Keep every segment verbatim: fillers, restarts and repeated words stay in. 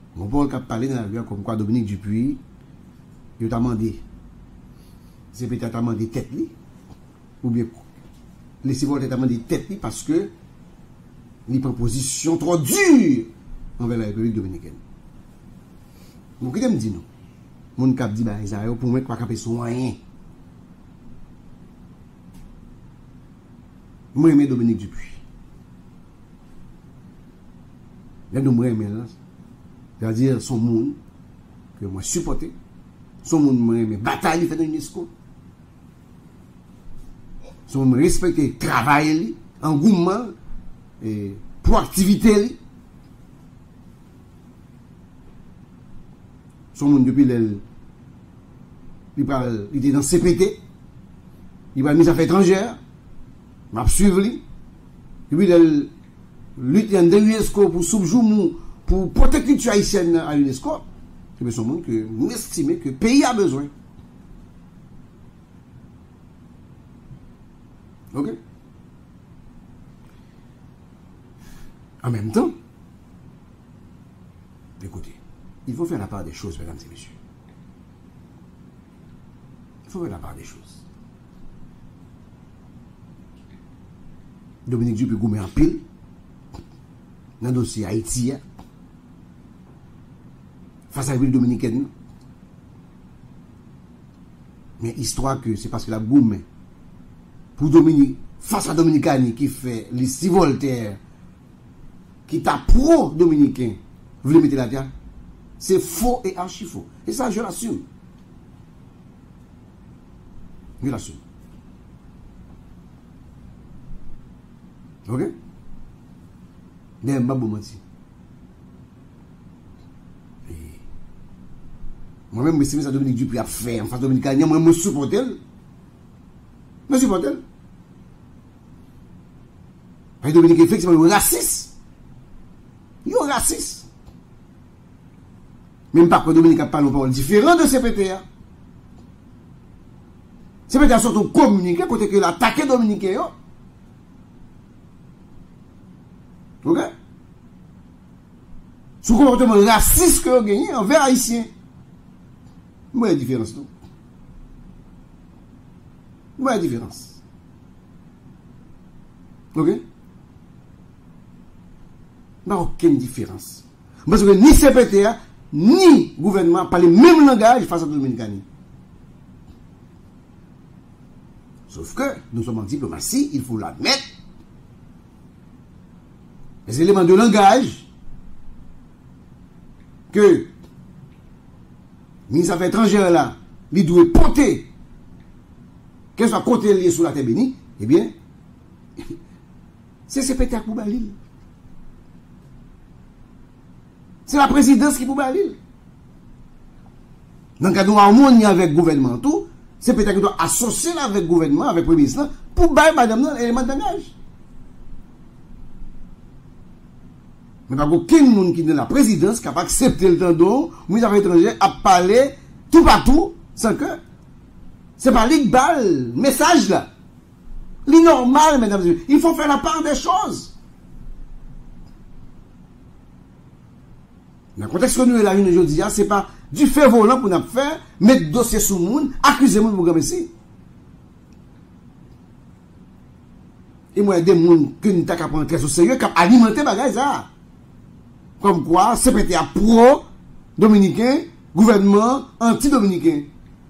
Mon Paul qui a parlé dans la rue comme quoi Dominique Dupuis, il t'a demandé, c'est peut-être t'a demandé tête li, ou bien les civils t'a demandé tête li parce que les propositions trop dures envers la République dominicaine. Mon qui me dit non, mon cap dit bah Isaïe pour moi pas capable son rien. Moi aimé Dominique Dupuis. Là nous moi aimé là. C'est-à-dire son monde que moi supporté, son monde moi aimé bataille fait dans l'UNESCO. Son monde respecter travail, engouement et proactivité. Son monde depuis le il était dans C P T, il va mis affaires étrangères, m'a suivre lui. Depuis le lutte dans l'UNESCO pour subjouer pour protéger la culture haïtienne à l'UNESCO, c'est son monde que nous estimons que le pays a besoin. Ok? En même temps, écoutez, il faut faire la part des choses, mesdames et messieurs. Il faut faire la part des choses. Dominique Dupuis goumé en pile dans le dossier Haïti face à la ville dominicaine. Mais histoire que c'est parce que la goumé pour Dominique, face à Dominicani qui fait les six Voltaire, qui t'a pro-dominicain, vous voulez mettre la terre, c'est faux et archi faux. Et ça, je l'assume. Je l'assume. Ok? Mais je ne vais pas vous mentir. Moi-même, je me suis Dominique Dupuis a fait en face de Dominicain, moi, je me supporte. Je me supporte. Parce que Dominique, effectivement, il est raciste. Il est raciste. Même pas que Dominique a parlé de paroles différentes de C P T A. C P T A surtout communiqué, côté que l'attaqué Dominique. Ok? Sous comportement raciste que vous gagnez envers Haïtiens. Moi, il y a une différence. Moi, il y a une différence. Ok? Il n'y a aucune différence. Parce que ni C P T A, ni gouvernement parlent le même langage face à Dominicains. Sauf que nous sommes en diplomatie, il faut l'admettre. Les éléments de langage que le ministre des Affaires étrangères là, il doit porter, qu'elle soit côté lié sous la terre bénie, eh bien, c'est C P T A qui pour l'île. C'est la présidence qui pour l'île. Donc, quand nous harmonie avec le gouvernement, tout, c'est peut-être qu'il doit associer avec le gouvernement, avec le Premier ministre, pour bailler madame l'élément de langage. Mais pas aucun monde qui est dans la présidence qui a accepté le tendon, nous avons étrangers à parler tout partout, sans que c'est pas l'iqbal, message là. L'inormal, mesdames et messieurs. Il faut faire la part des choses. Dans le contexte que nous sommes là aujourd'hui, ce n'est pas du fait volant pour nous faire, mettre dossier sous le monde, accuser le monde pour gagner ici. Et moi, il y a des gens qui nous ont pris très au sérieux, qui ont alimenté les bagages. Comme quoi, C P T A pro-dominicain, gouvernement anti-dominicain.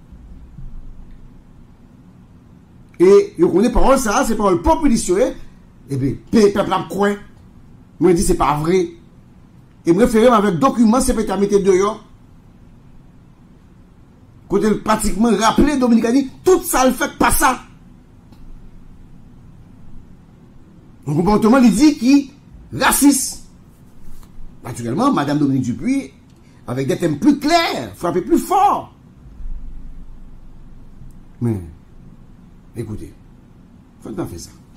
Et vous connaissez parole ça, c'est parole population. Et bien, le peuple a quoi? Moi, je dis, c'est pas vrai. Et je réfère avec document C P T A mettre dehors. Quand elle pratiquement rappelé Dominicani, tout ça ne fait pas ça. Un comportement, il dit qui raciste. Naturellement, Madame Dominique Dupuis, avec des thèmes plus clairs, frapper plus fort. Mais, écoutez, faut pas faire ça.